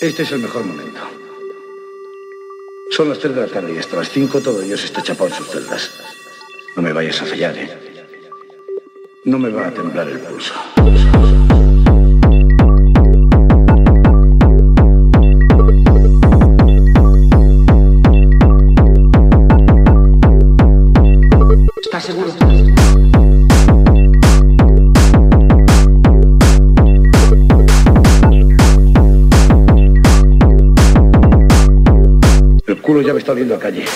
Este es el mejor momento. Son las 3 de la tarde y hasta las 5 todo Dios está chapado en sus celdas. No me vayas a fallar, ¿eh? No me va a temblar el pulso. ¿Estás seguro? El culo ya me está viendo a calle.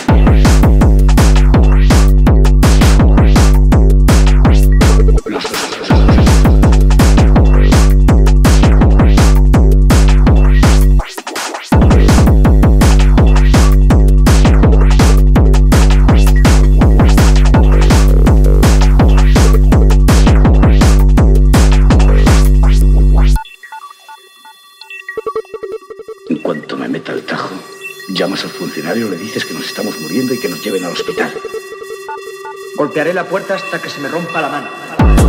En cuanto me meta el tajo, llamas al funcionario, le dices que nos estamos muriendo y que nos lleven al hospital. Golpearé la puerta hasta que se me rompa la mano.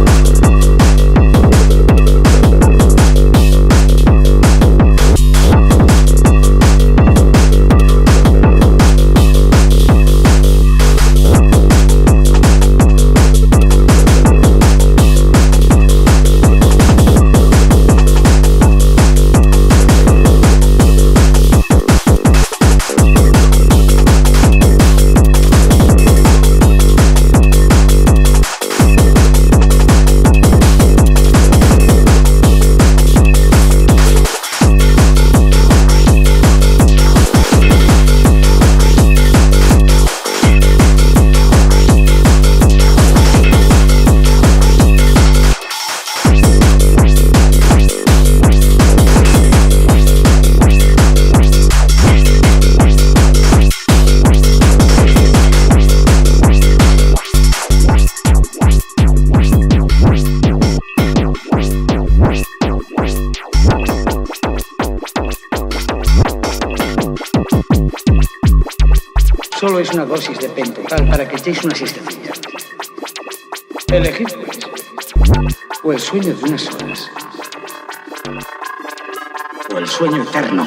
Solo es una dosis de pentotal para que echéis una siestecilla. Elegid, pues. O el sueño de unas horas. O el sueño eterno.